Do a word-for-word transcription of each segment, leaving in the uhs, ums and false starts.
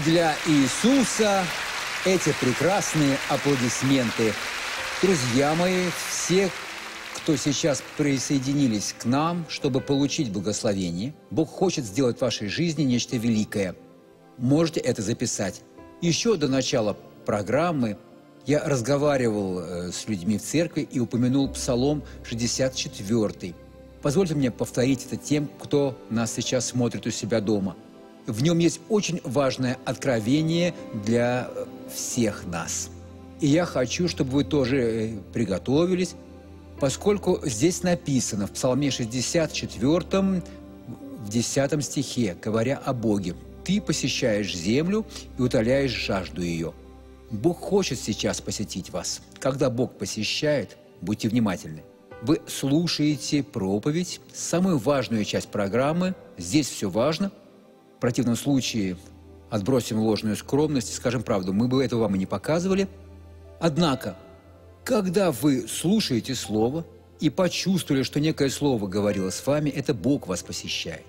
для Иисуса эти прекрасные аплодисменты. Друзья мои, все, кто сейчас присоединились к нам, чтобы получить благословение, Бог хочет сделать в вашей жизни нечто великое. Можете это записать. Еще до начала программы я разговаривал с людьми в церкви и упомянул Псалом шестьдесят четвёртый. Позвольте мне повторить это тем, кто нас сейчас смотрит у себя дома. В нем есть очень важное откровение для всех нас. И я хочу, чтобы вы тоже приготовились, поскольку здесь написано в Псалме шестьдесят четвёртом, в десятом стихе, говоря о Боге: «Ты посещаешь землю и утоляешь жажду ее». Бог хочет сейчас посетить вас. Когда Бог посещает, будьте внимательны. Вы слушаете проповедь, самую важную часть программы. Здесь все важно. В противном случае отбросим ложную скромность и скажем правду, мы бы этого вам и не показывали. Однако, когда вы слушаете Слово и почувствовали, что некое Слово говорило с вами, это Бог вас посещает.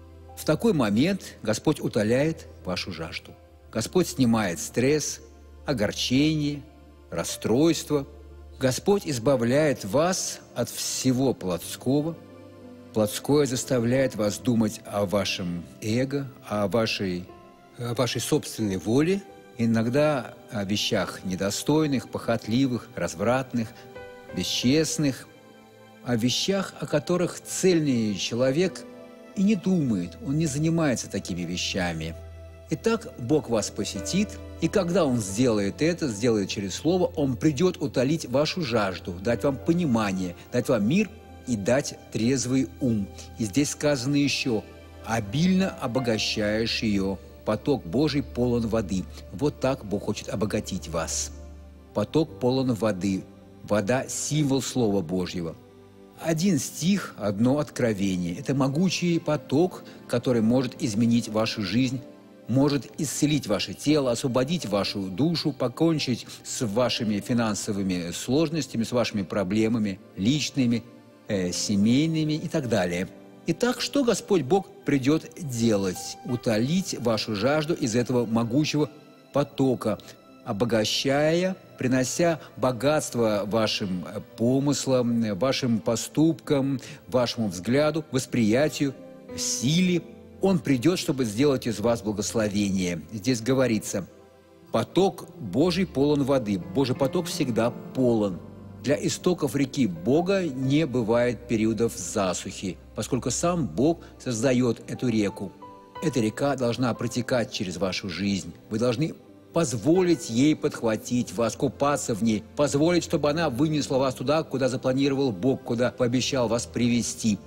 В такой момент Господь утоляет вашу жажду. Господь снимает стресс, огорчение, расстройство. Господь избавляет вас от всего плотского. Плотское заставляет вас думать о вашем эго, о вашей, о вашей собственной воле, иногда о вещах недостойных, похотливых, развратных, бесчестных, о вещах, о которых цельный человек и не думает, он не занимается такими вещами. Итак, Бог вас посетит, и когда Он сделает это, сделает через Слово, Он придет утолить вашу жажду, дать вам понимание, дать вам мир и дать трезвый ум. И здесь сказано еще: «Обильно обогащаешь ее, поток Божий полон воды». Вот так Бог хочет обогатить вас. Поток полон воды. Вода – символ Слова Божьего. Один стих, одно откровение. Это могучий поток, который может изменить вашу жизнь, может исцелить ваше тело, освободить вашу душу, покончить с вашими финансовыми сложностями, с вашими проблемами личными, э, семейными и так далее. Итак, что Господь Бог придет делать? Утолить вашу жажду из этого могучего потока, обогащая, принося богатство вашим помыслам, вашим поступкам, вашему взгляду, восприятию, силе. Он придет, чтобы сделать из вас благословение. Здесь говорится: «Поток Божий полон воды». Божий поток всегда полон. Для истоков реки Бога не бывает периодов засухи, поскольку сам Бог создает эту реку. Эта река должна протекать через вашу жизнь. Вы должны позволить ей подхватить вас, купаться в ней, позволить, чтобы она вынесла вас туда, куда запланировал Бог, куда пообещал вас привести.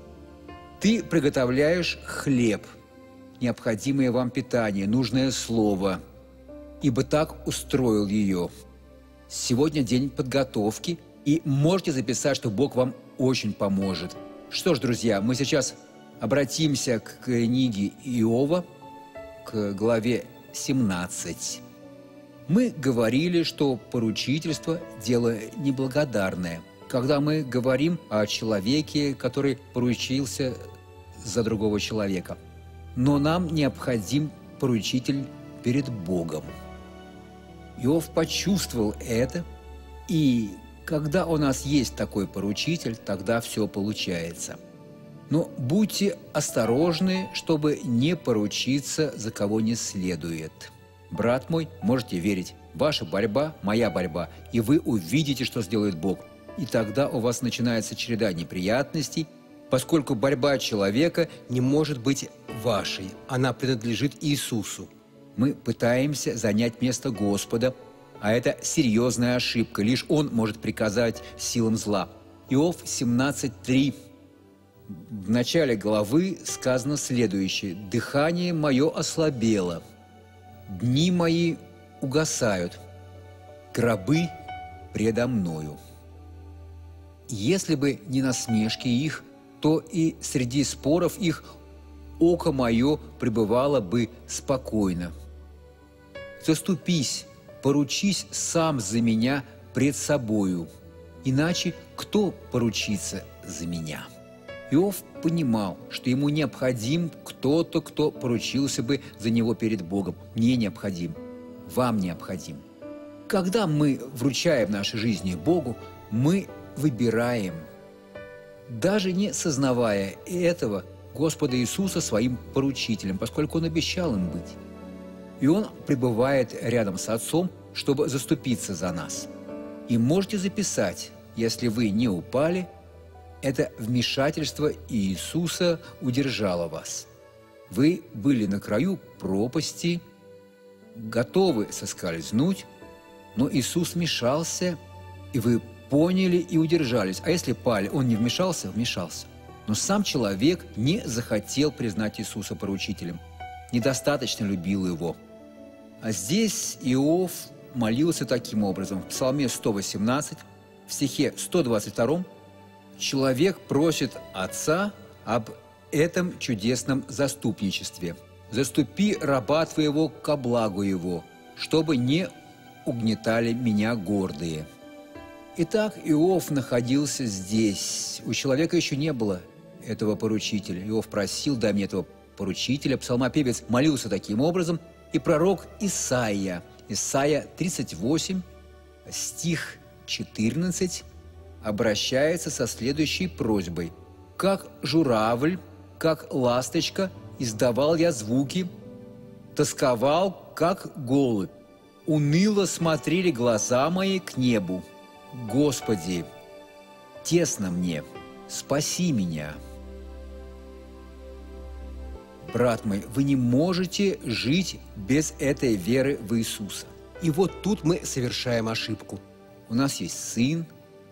Ты приготовляешь хлеб, необходимое вам питание, нужное слово, ибо так устроил ее. Сегодня день подготовки, и можете записать, что Бог вам очень поможет. Что ж, друзья, мы сейчас обратимся к книге Иова, к главе семнадцать. Мы говорили, что поручительство – дело неблагодарное. Когда мы говорим о человеке, который поручился за другого человека. Но нам необходим поручитель перед Богом. Иов почувствовал это, и когда у нас есть такой поручитель, тогда все получается. Но будьте осторожны, чтобы не поручиться, за кого не следует. Брат мой, можете верить, ваша борьба – моя борьба, и вы увидите, что сделает Бог. И тогда у вас начинается череда неприятностей, поскольку борьба человека не может быть вашей, она принадлежит Иисусу. Мы пытаемся занять место Господа, а это серьезная ошибка, лишь Он может приказать силам зла. Иов семнадцать три. В начале главы сказано следующее: «Дыхание мое ослабело, дни мои угасают, гробы предо мною». Если бы не насмешки их, то и среди споров их око мое пребывало бы спокойно. Заступись, поручись сам за меня пред собою, иначе кто поручится за меня? Иов понимал, что ему необходим кто-то, кто поручился бы за него перед Богом. Мне необходим, вам необходим. Когда мы вручаем наши жизни Богу, мы выбираем, даже не сознавая этого, Господа Иисуса своим поручителем, поскольку Он обещал им быть. И Он пребывает рядом с Отцом, чтобы заступиться за нас. И можете записать, если вы не упали, это вмешательство Иисуса удержало вас. Вы были на краю пропасти, готовы соскользнуть, но Иисус вмешался, и вы поняли и удержались. А если пали, Он не вмешался? Вмешался. Но сам человек не захотел признать Иисуса поручителем, недостаточно любил Его. А здесь Иов молился таким образом. В Псалме сто восемнадцать, в стихе сто двадцать два, человек просит Отца об этом чудесном заступничестве. «Заступи раба твоего ко благу его, чтобы не угнетали меня гордые». Итак, Иов находился здесь. У человека еще не было этого поручителя. Иов просил: «Дай мне этого поручителя». Псалмопевец молился таким образом. И пророк Исаия, Исаия тридцать восемь, стих четырнадцать, обращается со следующей просьбой: «Как журавль, как ласточка, издавал я звуки, тосковал, как голубь. Уныло смотрели глаза мои к небу. Господи, тесно мне, спаси меня». Брат мой, вы не можете жить без этой веры в Иисуса. И вот тут мы совершаем ошибку. У нас есть сын,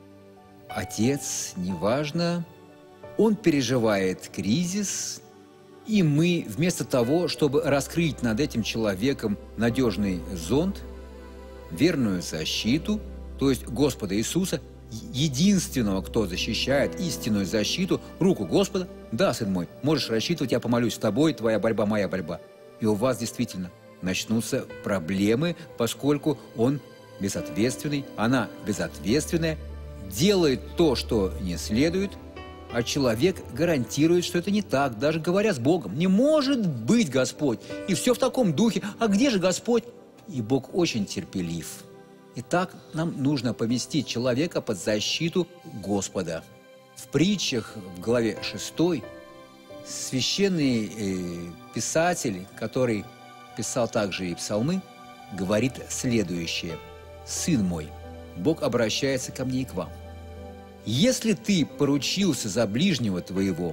отец, неважно. Он переживает кризис, и мы вместо того, чтобы раскрыть над этим человеком надежный зонт, верную защиту, то есть Господа Иисуса, единственного, кто защищает истинную защиту, руку Господа: «Да, сын мой, можешь рассчитывать, я помолюсь с тобой, твоя борьба, моя борьба». И у вас действительно начнутся проблемы, поскольку он безответственный, она безответственная, делает то, что не следует, а человек гарантирует, что это не так, даже говоря с Богом. «Не может быть, Господь!» И все в таком духе. «А где же Господь?» И Бог очень терпелив. Итак, нам нужно поместить человека под защиту Господа. В притчах, в главе шестой, священный э, писатель, который писал также и псалмы, говорит следующее: «Сын мой, Бог обращается ко мне и к вам. Если ты поручился за ближнего твоего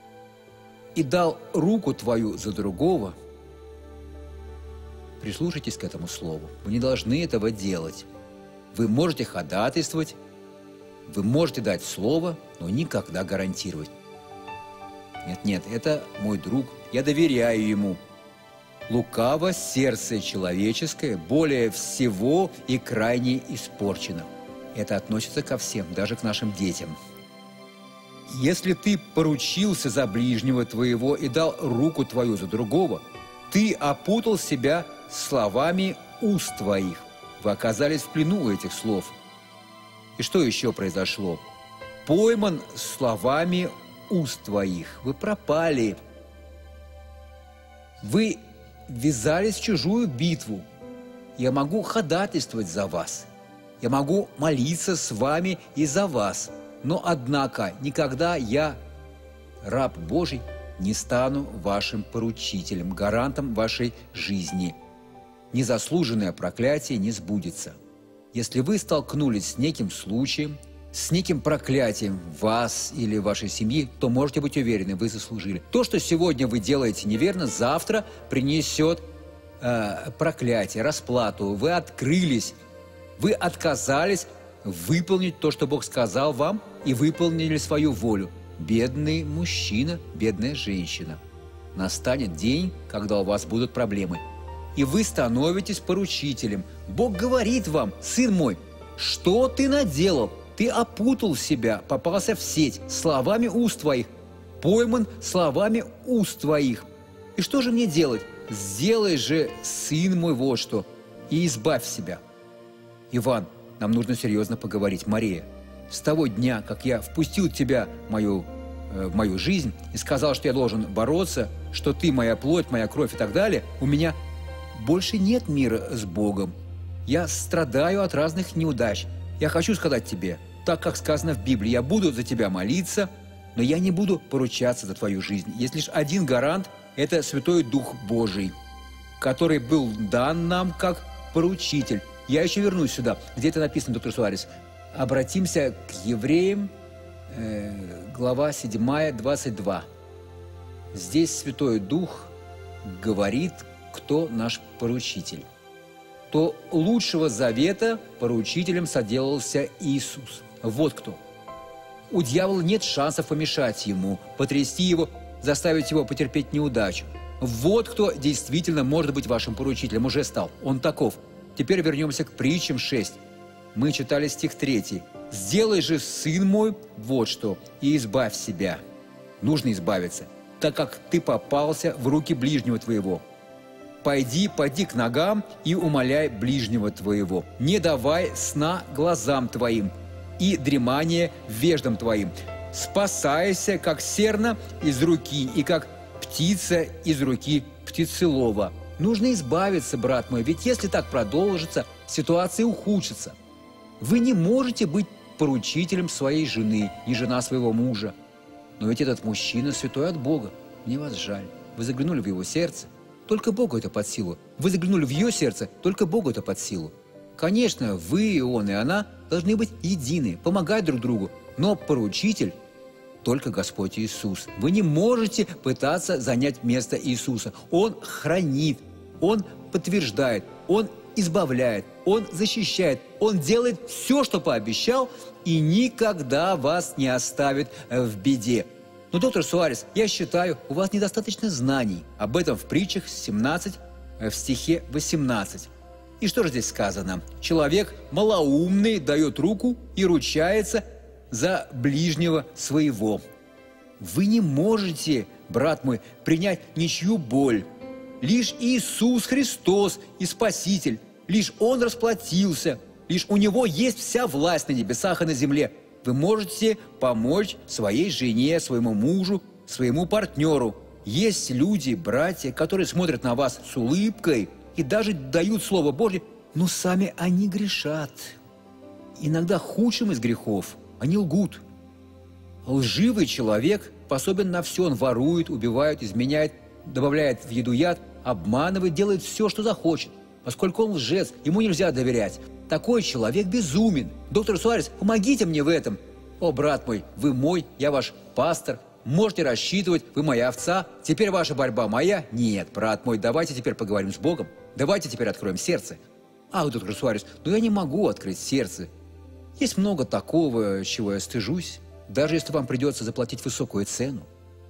и дал руку твою за другого», прислушайтесь к этому слову. Вы не должны этого делать. Вы можете ходатайствовать, вы можете дать слово, но никогда гарантировать. Нет-нет, это мой друг, я доверяю ему. Лукаво сердце человеческое более всего и крайне испорчено. Это относится ко всем, даже к нашим детям. Если ты поручился за ближнего твоего и дал руку твою за другого, ты опутал себя словами уст твоих. Вы оказались в плену у этих слов. И что еще произошло? Пойман словами уст твоих. Вы пропали. Вы ввязались в чужую битву. Я могу ходатайствовать за вас. Я могу молиться с вами и за вас. Но, однако, никогда я, раб Божий, не стану вашим поручителем, гарантом вашей жизни. Незаслуженное проклятие не сбудется. Если вы столкнулись с неким случаем, с неким проклятием вас или вашей семьи, то можете быть уверены, вы заслужили. То, что сегодня вы делаете неверно, завтра принесет э, проклятие, расплату. Вы открылись, вы отказались выполнить то, что Бог сказал вам, и выполнили свою волю. Бедный мужчина, бедная женщина. Настанет день, когда у вас будут проблемы. И вы становитесь поручителем. Бог говорит вам: сын мой, что ты наделал? Ты опутал себя, попался в сеть словами уст твоих, пойман словами уст твоих. И что же мне делать? Сделай же, сын мой, вот что, и избавь себя. Иван, нам нужно серьезно поговорить. Мария, с того дня, как я впустил тебя в мою в мою жизнь и сказал, что я должен бороться, что ты моя плоть, моя кровь и так далее, у меня больше нет мира с Богом. Я страдаю от разных неудач. Я хочу сказать тебе, так как сказано в Библии, я буду за тебя молиться, но я не буду поручаться за твою жизнь. Есть лишь один гарант – это Святой Дух Божий, который был дан нам как поручитель. Я еще вернусь сюда, где это написано, доктор Суарес. Обратимся к Евреям, э, глава седьмая, двадцать два. Здесь Святой Дух говорит, кто наш поручитель. То лучшего завета поручителем соделался Иисус. Вот кто. У дьявола нет шансов помешать ему, потрясти его, заставить его потерпеть неудачу. Вот кто действительно может быть вашим поручителем, уже стал. Он таков. Теперь вернемся к притчам шесть. Мы читали стих третий. «Сделай же, сын мой, вот что, и избавь себя». Нужно избавиться, так как ты попался в руки ближнего твоего. Пойди, пойди к ногам и умоляй ближнего твоего. Не давай сна глазам твоим и дремания веждам твоим. Спасайся, как серна из руки и как птица из руки птицелова. Нужно избавиться, брат мой, ведь если так продолжится, ситуация ухудшится. Вы не можете быть поручителем своей жены, ни жена своего мужа. Но ведь этот мужчина святой от Бога. Мне вас жаль. Вы заглянули в его сердце. Только Богу это под силу. Вы заглянули в ее сердце, только Богу это под силу. Конечно, вы, и он, и она должны быть едины, помогать друг другу. Но поручитель только Господь Иисус. Вы не можете пытаться занять место Иисуса. Он хранит, Он подтверждает, Он избавляет, Он защищает, Он делает все, что пообещал, и никогда вас не оставит в беде. Но, доктор Суарес, я считаю, у вас недостаточно знаний. Об этом в притчах семнадцать, в стихе восемнадцать. И что же здесь сказано? Человек малоумный дает руку и ручается за ближнего своего. Вы не можете, брат мой, принять ничью боль. Лишь Иисус Христос и Спаситель, лишь Он расплатился, лишь у Него есть вся власть на небесах и на земле. Вы можете помочь своей жене, своему мужу, своему партнеру. Есть люди, братья, которые смотрят на вас с улыбкой и даже дают Слово Божье, но сами они грешат. Иногда худшим из грехов они лгут. Лживый человек способен на все. Он ворует, убивает, изменяет, добавляет в еду яд, обманывает, делает все, что захочет. Поскольку он лжец, ему нельзя доверять. Такой человек безумен. Доктор Суарес, помогите мне в этом. О, брат мой, вы мой, я ваш пастор. Можете рассчитывать, вы моя овца. Теперь ваша борьба моя? Нет, брат мой, давайте теперь поговорим с Богом. Давайте теперь откроем сердце. Ах, доктор Суарес, но я не могу открыть сердце. Есть много такого, чего я стыжусь, даже если вам придется заплатить высокую цену.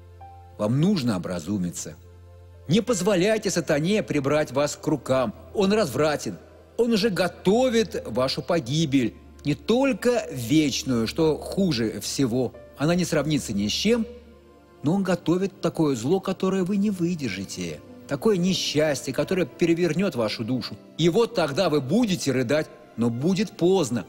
Вам нужно образумиться. Не позволяйте сатане прибрать вас к рукам. Он развратен. Он уже готовит вашу погибель. Не только вечную, что хуже всего. Она не сравнится ни с чем, но он готовит такое зло, которое вы не выдержите. Такое несчастье, которое перевернет вашу душу. И вот тогда вы будете рыдать, но будет поздно.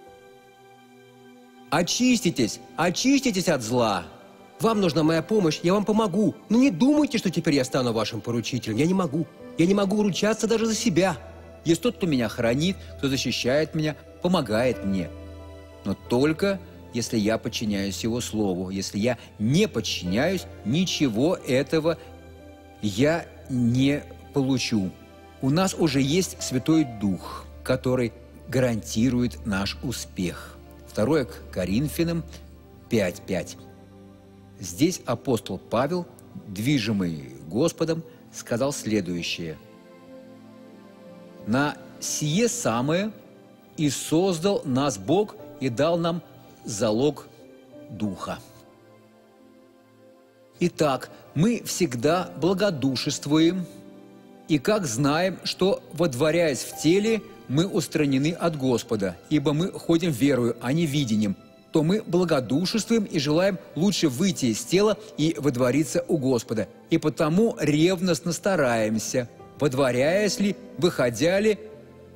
Очиститесь, очиститесь от зла. Вам нужна моя помощь, я вам помогу. Но не думайте, что теперь я стану вашим поручителем. Я не могу. Я не могу ручаться даже за себя. Есть тот, кто меня хранит, кто защищает меня, помогает мне. Но только если я подчиняюсь Его Слову. Если я не подчиняюсь, ничего этого я не получу. У нас уже есть Святой Дух, который гарантирует наш успех. Второе к Коринфянам пять пять. Здесь апостол Павел, движимый Господом, сказал следующее. «На сие самое и создал нас Бог и дал нам залог Духа». Итак, мы всегда благодушествуем, и как знаем, что, водворяясь в теле, мы устранены от Господа, ибо мы ходим верою, а не видением, то мы благодушествуем и желаем лучше выйти из тела и водвориться у Господа. И потому ревностно стараемся, водворяясь ли, выходя ли,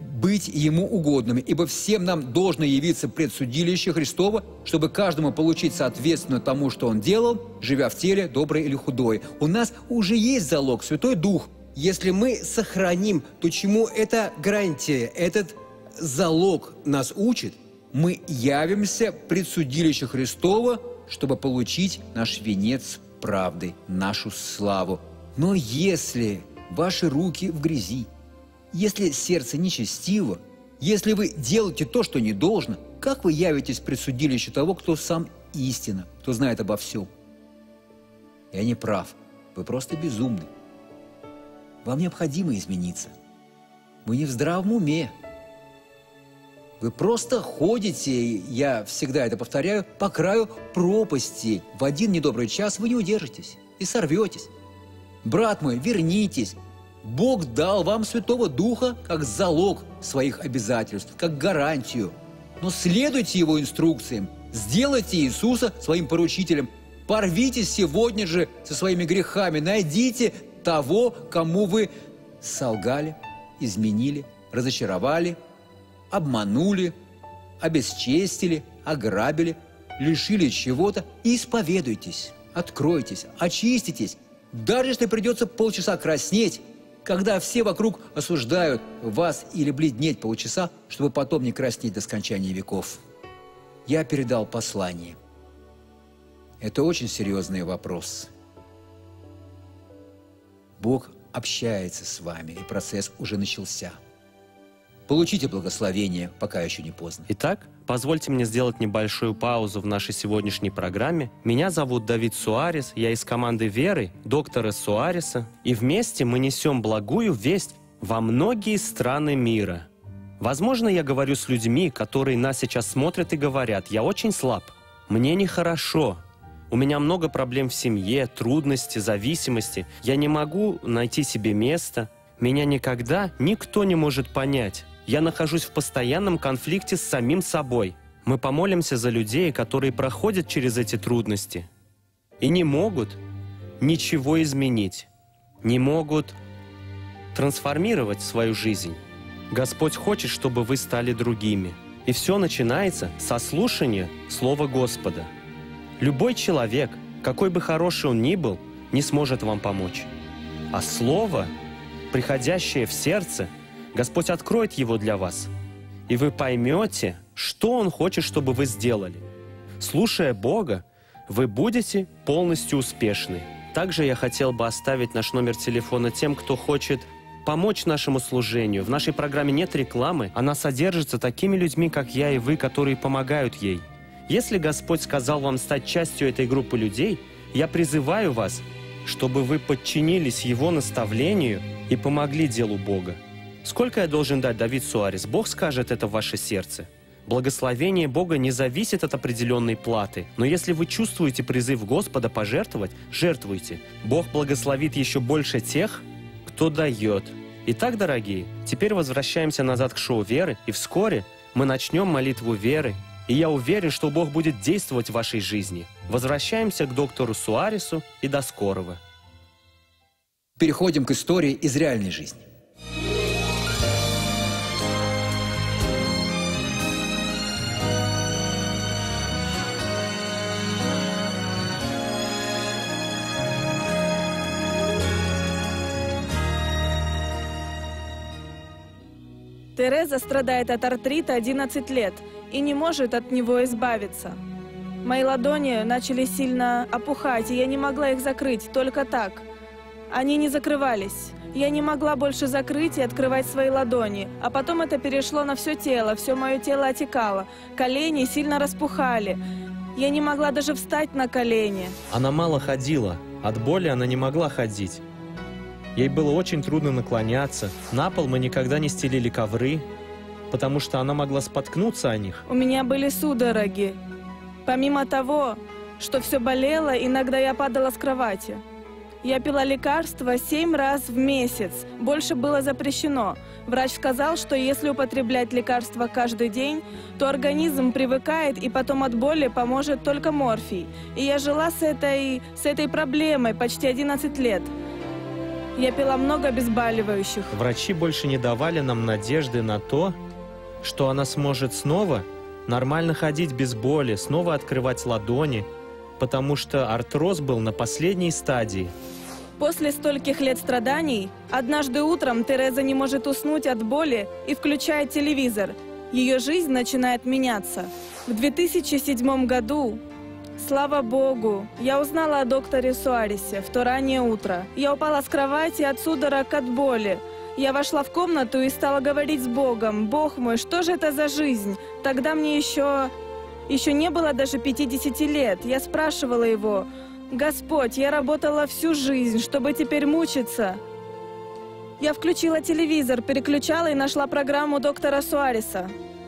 быть Ему угодными, ибо всем нам должно явиться предсудилище Христово, чтобы каждому получить соответственно тому, что он делал, живя в теле, доброе или худое. У нас уже есть залог, Святой Дух. Если мы сохраним, то чему эта гарантия, этот залог нас учит? Мы явимся предсудилище Христово, чтобы получить наш венец правды, нашу славу. Но если ваши руки в грязи, если сердце нечестиво, если вы делаете то, что не должно, как вы явитесь в предсудилище того, кто сам истина, кто знает обо всем? Я не прав, вы просто безумны. Вам необходимо измениться. Вы не в здравом уме. Вы просто ходите, я всегда это повторяю, по краю пропасти. В один недобрый час вы не удержитесь и сорветесь. Брат мой, вернитесь. Бог дал вам Святого Духа как залог своих обязательств, как гарантию. Но следуйте Его инструкциям, сделайте Иисуса своим поручителем, порвитесь сегодня же со своими грехами, найдите того, кому вы солгали, изменили, разочаровали, обманули, обесчестили, ограбили, лишили чего-то, и исповедуйтесь, откройтесь, очиститесь. Даже если придется полчаса краснеть, когда все вокруг осуждают вас, или бледнеть полчаса, чтобы потом не краснеть до скончания веков. Я передал послание. Это очень серьезный вопрос. Бог общается с вами, и процесс уже начался. Получите благословение, пока еще не поздно. Итак, позвольте мне сделать небольшую паузу в нашей сегодняшней программе. Меня зовут Давид Суарес, я из команды веры, доктора Суареса, и вместе мы несем благую весть во многие страны мира. Возможно, я говорю с людьми, которые нас сейчас смотрят и говорят: «Я очень слаб, мне нехорошо, у меня много проблем в семье, трудности, зависимости, я не могу найти себе место, меня никогда никто не может понять». Я нахожусь в постоянном конфликте с самим собой. Мы помолимся за людей, которые проходят через эти трудности и не могут ничего изменить, не могут трансформировать свою жизнь. Господь хочет, чтобы вы стали другими. И все начинается со слушания Слова Господа. Любой человек, какой бы хороший он ни был, не сможет вам помочь. А Слово, приходящее в сердце, Господь откроет его для вас, и вы поймете, что Он хочет, чтобы вы сделали. Слушая Бога, вы будете полностью успешны. Также я хотел бы оставить наш номер телефона тем, кто хочет помочь нашему служению. В нашей программе нет рекламы, она содержится такими людьми, как я и вы, которые помогают ей. Если Господь сказал вам стать частью этой группы людей, я призываю вас, чтобы вы подчинились Его наставлению и помогли делу Бога. Сколько я должен дать, Давид Суарес? Бог скажет это в ваше сердце. Благословение Бога не зависит от определенной платы. Но если вы чувствуете призыв Господа пожертвовать, жертвуйте. Бог благословит еще больше тех, кто дает. Итак, дорогие, теперь возвращаемся назад к шоу веры, и вскоре мы начнем молитву веры. И я уверен, что Бог будет действовать в вашей жизни. Возвращаемся к доктору Суаресу, и до скорого. Переходим к истории из реальной жизни. Тереза страдает от артрита одиннадцать лет и не может от него избавиться. Мои ладони начали сильно опухать, и я не могла их закрыть, только так. Они не закрывались. Я не могла больше закрыть и открывать свои ладони. А потом это перешло на все тело, все мое тело отекало. Колени сильно распухали. Я не могла даже встать на колени. Она мало ходила. От боли она не могла ходить. Ей было очень трудно наклоняться. На пол мы никогда не стелили ковры, потому что она могла споткнуться о них. У меня были судороги. Помимо того, что все болело, иногда я падала с кровати. Я пила лекарства семь раз в месяц. Больше было запрещено. Врач сказал, что если употреблять лекарства каждый день, то организм привыкает, и потом от боли поможет только морфий. И я жила с этой, с этой проблемой почти одиннадцать лет. Я пила много обезболивающих. Врачи больше не давали нам надежды на то, что она сможет снова нормально ходить без боли, снова открывать ладони, потому что артроз был на последней стадии. После стольких лет страданий, однажды утром Тереза не может уснуть от боли и включает телевизор. Ее жизнь начинает меняться. В две тысячи седьмом году, слава Богу, я узнала о докторе Суаресе в то раннее утро. Я упала с кровати от судорог от боли. Я вошла в комнату и стала говорить с Богом: «Бог мой, что же это за жизнь?» Тогда мне еще, еще не было даже пятидесяти лет. Я спрашивала его: «Господь, я работала всю жизнь, чтобы теперь мучиться». Я включила телевизор, переключала и нашла программу доктора Суареса.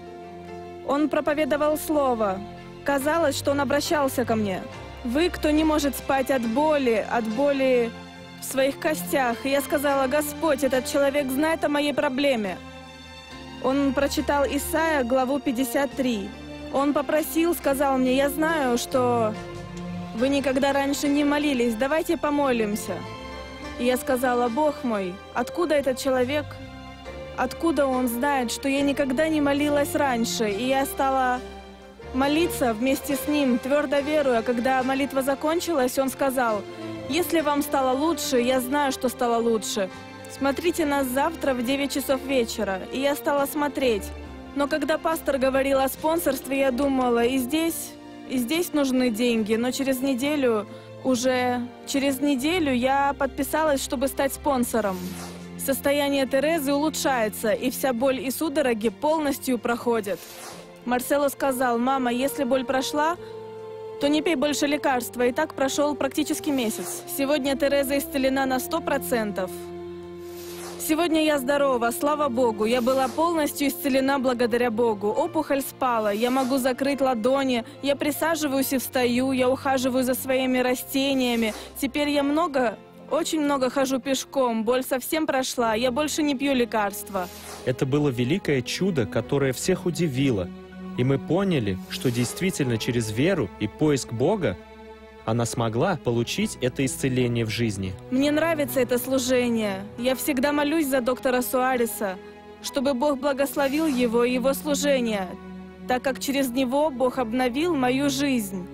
Он проповедовал слово. Казалось, что он обращался ко мне. «Вы, кто не может спать от боли, от боли в своих костях». И я сказала: «Господь, этот человек знает о моей проблеме». Он прочитал Исайя, главу пятьдесят три. Он попросил, сказал мне: «Я знаю, что вы никогда раньше не молились, давайте помолимся». И я сказала: «Бог мой, откуда этот человек? Откуда он знает, что я никогда не молилась раньше?» И я стала молиться вместе с ним, твердо веруя. Когда молитва закончилась, он сказал: «Если вам стало лучше, я знаю, что стало лучше. Смотрите нас завтра в девять часов вечера». И я стала смотреть. Но когда пастор говорил о спонсорстве, я думала: и здесь, и здесь нужны деньги. Но через неделю, уже через неделю я подписалась, чтобы стать спонсором. Состояние Терезы улучшается, и вся боль и судороги полностью проходят. Марсело сказал: «Мама, если боль прошла, то не пей больше лекарства». И так прошел практически месяц. Сегодня Тереза исцелена на сто процентов. Сегодня я здорова, слава Богу. Я была полностью исцелена благодаря Богу. Опухоль спала, я могу закрыть ладони, я присаживаюсь и встаю, я ухаживаю за своими растениями. Теперь я много, очень много хожу пешком, боль совсем прошла, я больше не пью лекарства. Это было великое чудо, которое всех удивило. И мы поняли, что действительно через веру и поиск Бога она смогла получить это исцеление в жизни. Мне нравится это служение. Я всегда молюсь за доктора Суареса, чтобы Бог благословил его и его служение, так как через него Бог обновил мою жизнь.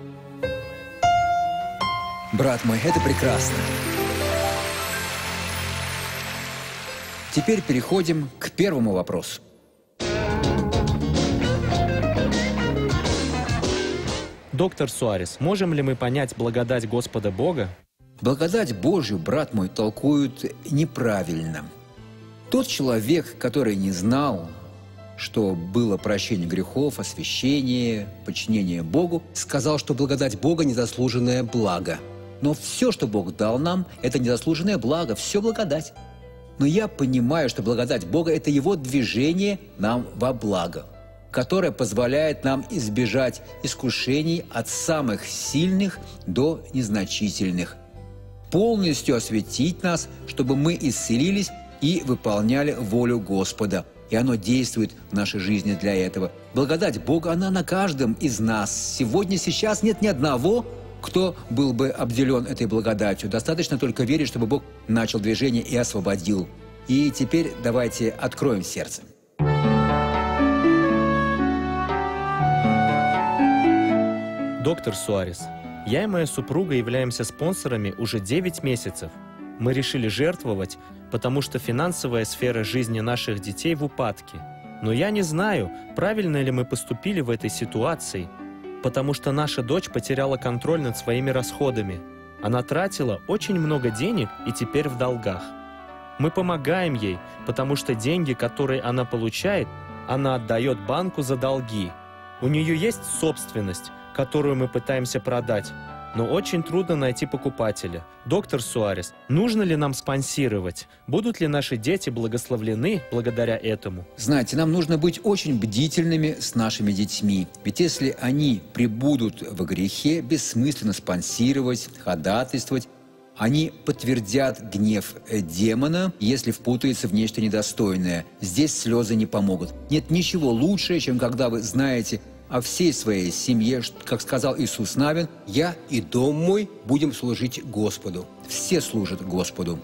Брат мой, это прекрасно. Теперь переходим к первому вопросу. Доктор Суарес, можем ли мы понять благодать Господа Бога? Благодать Божью, брат мой, толкуют неправильно. Тот человек, который не знал, что было прощение грехов, освящение, подчинение Богу, сказал, что благодать Бога – незаслуженное благо. Но все, что Бог дал нам, это незаслуженное благо, все благодать. Но я понимаю, что благодать Бога – это Его движение нам во благо, которое позволяет нам избежать искушений от самых сильных до незначительных, полностью осветить нас, чтобы мы исцелились и выполняли волю Господа. И оно действует в нашей жизни для этого. Благодать Бога, она на каждом из нас. Сегодня, сейчас нет ни одного, кто был бы обделен этой благодатью. Достаточно только верить, чтобы Бог начал движение и освободил. И теперь давайте откроем сердце. Доктор Суарес, я и моя супруга являемся спонсорами уже девять месяцев. Мы решили жертвовать, потому что финансовая сфера жизни наших детей в упадке. Но я не знаю, правильно ли мы поступили в этой ситуации, потому что наша дочь потеряла контроль над своими расходами. Она тратила очень много денег и теперь в долгах. Мы помогаем ей, потому что деньги, которые она получает, она отдает банку за долги. У нее есть собственность, которую мы пытаемся продать, но очень трудно найти покупателя. Доктор Суарес, нужно ли нам спонсировать? Будут ли наши дети благословлены благодаря этому? Знаете, нам нужно быть очень бдительными с нашими детьми. Ведь если они пребудут во грехе, бессмысленно спонсировать, ходатайствовать. Они подтвердят гнев демона, если впутаются в нечто недостойное. Здесь слезы не помогут. Нет ничего лучше, чем когда вы знаете о всей своей семье, как сказал Иисус Навин: «Я и дом мой будем служить Господу». Все служат Господу.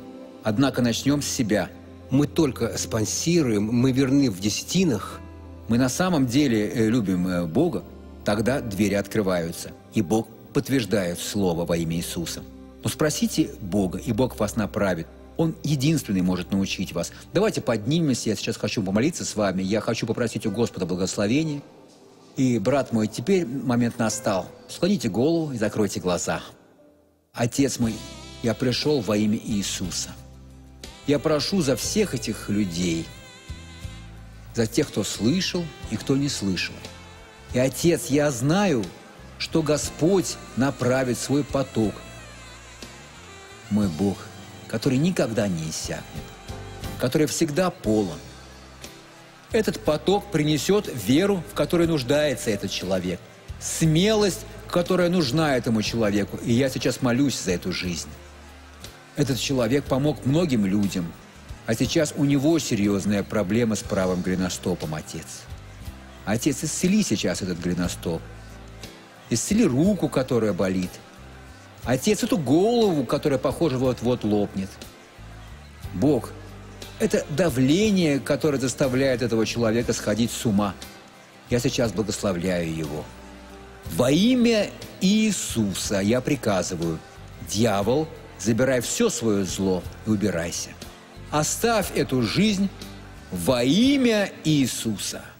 Однако начнем с себя. Мы только спонсируем, мы верны в десятинах. Мы на самом деле э, любим э, Бога, тогда двери открываются, и Бог подтверждает Слово во имя Иисуса. Но спросите Бога, и Бог вас направит. Он единственный может научить вас. Давайте поднимемся, я сейчас хочу помолиться с вами, я хочу попросить у Господа благословения. И, брат мой, теперь момент настал. Склоните голову и закройте глаза. Отец мой, я пришел во имя Иисуса. Я прошу за всех этих людей, за тех, кто слышал и кто не слышал. И, Отец, я знаю, что Господь направит свой поток. Мой Бог, который никогда не иссякнет, который всегда полон. Этот поток принесет веру, в которой нуждается этот человек, смелость, которая нужна этому человеку. И я сейчас молюсь за эту жизнь. Этот человек помог многим людям, а сейчас у него серьезная проблема с правым голеностопом, Отец. Отец, исцели сейчас этот голеностоп. Исцели руку, которая болит. Отец, эту голову, которая, похоже, вот-вот лопнет. Бог, это давление, которое заставляет этого человека сходить с ума. Я сейчас благословляю его. Во имя Иисуса я приказываю: дьявол, забирай все свое зло и убирайся. Оставь эту жизнь во имя Иисуса.